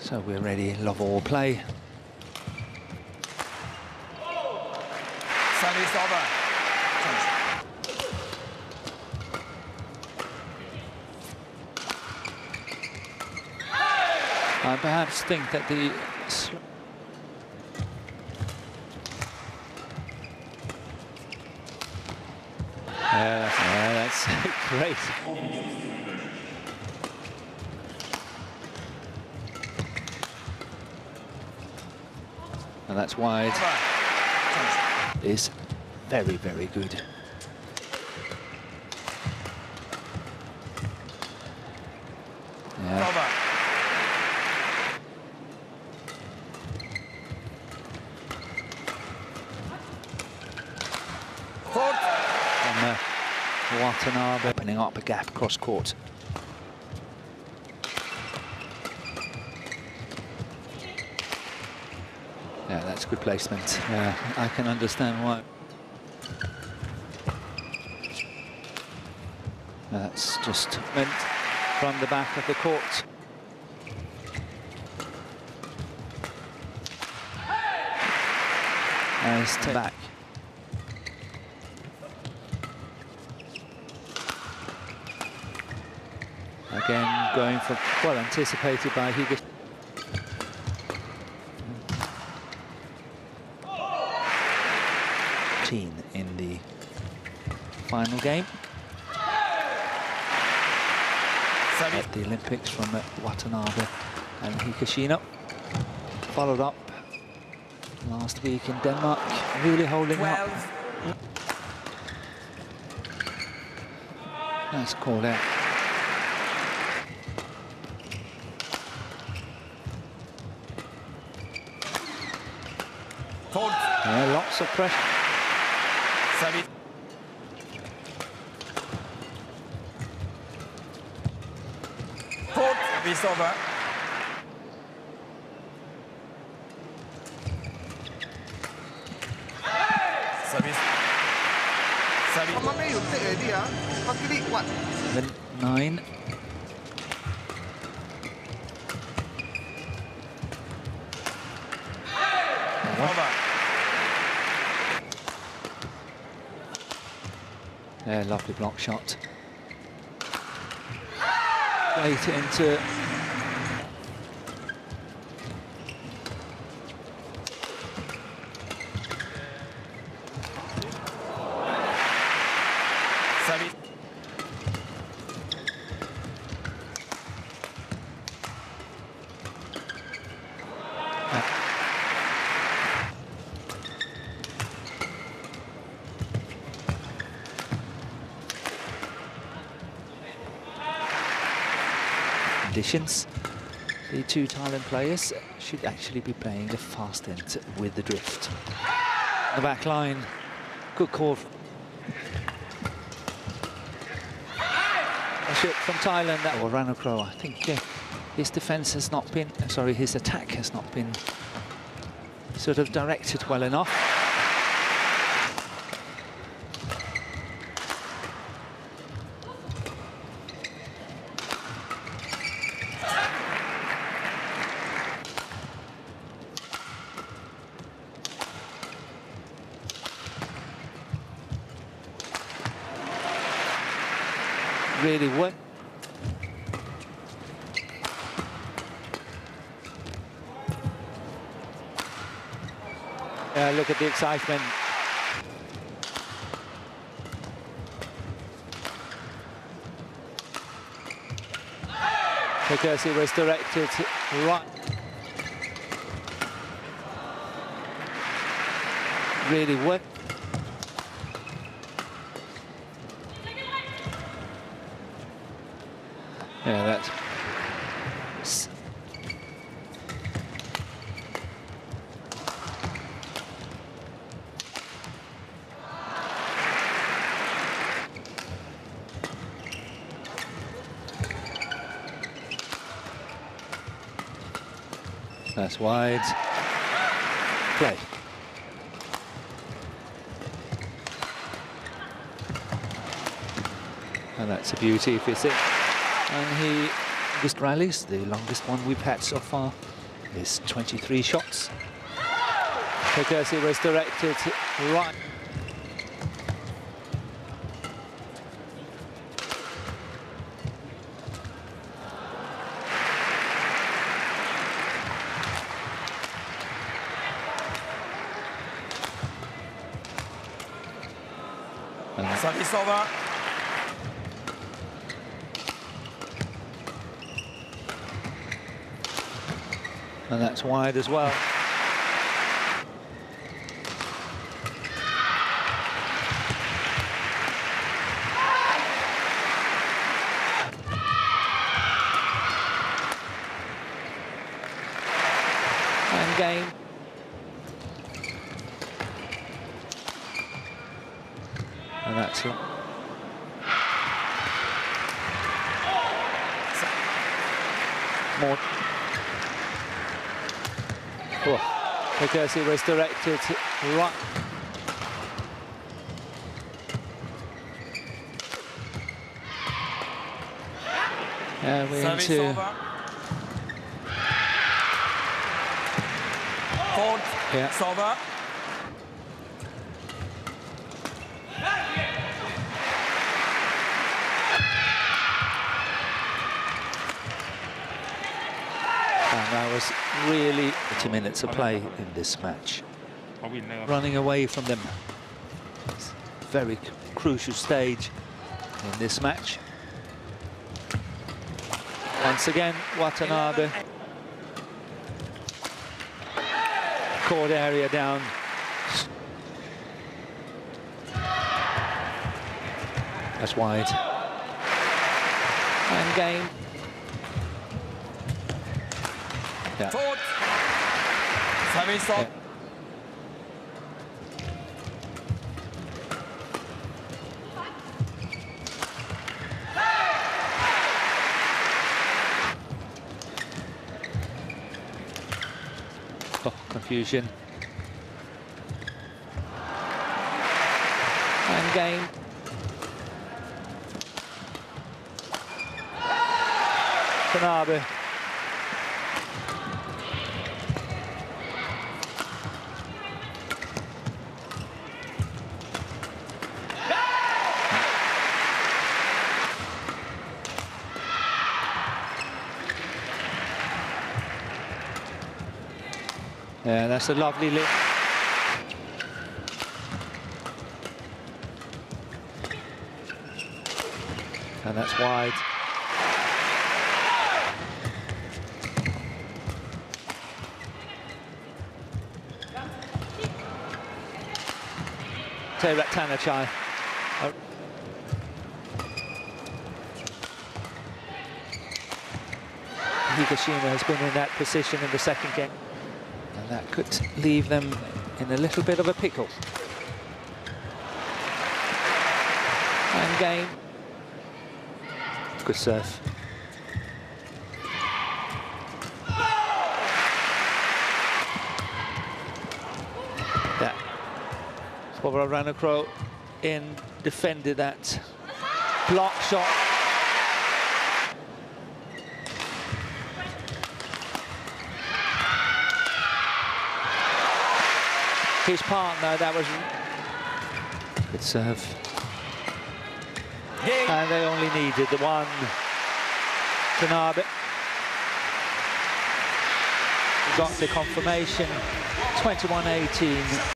So we're ready, love all play. Service over. I perhaps think that the that's great. And that's wide. Is very, very good. Yeah. Watanabe opening up a gap across court. Yeah, that's good placement. Yeah, I can understand why. That's just meant from the back of the court. Nice to back. Again, going for, well, anticipated by Higa. In the final game at the Olympics from Watanabe and Higashino. Followed up last week in Denmark, really holding 12. Up. Nice call out. Yeah, lots of pressure. Service. Court. Service over. Service. Service. Then 9. Over. Yeah, lovely block shot. Late into Service. conditions. The two Thailand players should actually be playing the fast end with the drift. The back line, good call. A shot from Thailand, or Ranokro. I think his defense has not been, sorry, his attack has not been sort of directed well enough. Really work. Look at the excitement. Because it was directed right. Really work. Yeah, that's... That's wide. Play. And that's a beauty if it's it. And he just rallies, the longest one we've had so far. His 23 shots. Because it was directed right. Service over. And that's wide as well. And game. And that's it. More. Oh, because it was directed right. And we're Service into over. Hold. Yeah. Over. And that was really 20 minutes of play in this match. Running away from them. It's a very crucial stage in this match. Once again, Watanabe. Court area down. That's wide. And game. Yeah. Forward. Service over. Yeah. Oh, confusion. And game. Watanabe. Yeah, that's a lovely lift. And that's wide. Rattanachai. Higashina has been in that position in the second game. And that could leave them in a little bit of a pickle. And game. Good serve. That. Barbara Ranocrow in defended that block shot. His partner, that was good serve. Yeah. And they only needed the one. Tanabe got the confirmation, 21-18.